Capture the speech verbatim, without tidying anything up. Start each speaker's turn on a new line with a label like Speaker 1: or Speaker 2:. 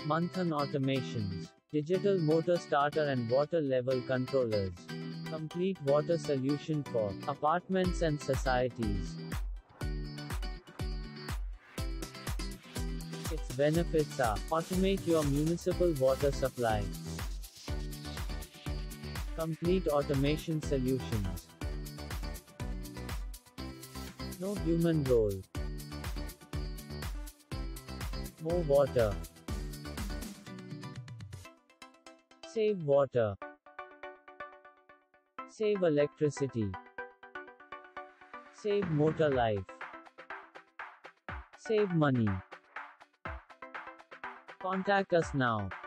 Speaker 1: Manthan Automations. Digital motor starter and water level controllers. Complete water solution for apartments and societies. Its benefits are: automate your municipal water supply. Complete automation solutions. No human role. More water. Save water. Save electricity. Save motor life. Save money. Contact us now.